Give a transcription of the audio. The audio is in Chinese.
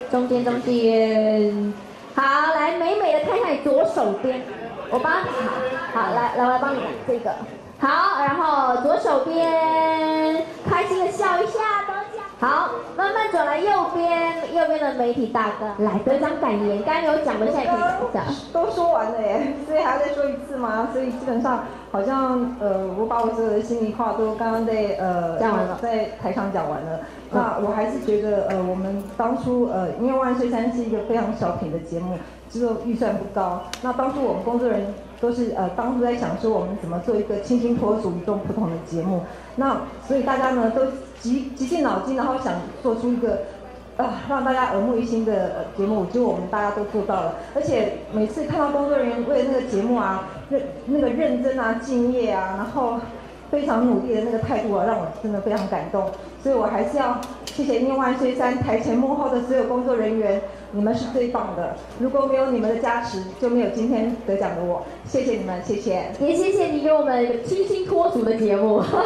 中间中间，好，来美美的看看你左手边，我帮，好，来，我来帮你这个，好，然后左手边，开心的笑一下，得奖，好，慢慢走来右边，右边的媒体大哥，来得奖感言，刚刚有讲的，现在可以讲。 都说完了耶，所以还要再说一次吗？所以基本上好像我把我所有的心里话都刚刚讲完了， 在台上讲完了。那我还是觉得我们当初因为万岁山是一个非常小品的节目，制作预算不高。那当初我们工作人员都是当初在想说我们怎么做一个清新脱俗、与众不同的节目。那所以大家呢都极尽脑筋，然后想做出一个。让大家耳目一新的节目，就我们大家都做到了。而且每次看到工作人员为了那个节目啊，那个认真啊、敬业啊，然后非常努力的那个态度啊，让我真的非常感动。所以我还是要谢谢因为万岁山台前幕后的所有工作人员，你们是最棒的。如果没有你们的加持，就没有今天得奖的我。谢谢你们，谢谢。 也谢谢你给我们一个清新脱俗的节目。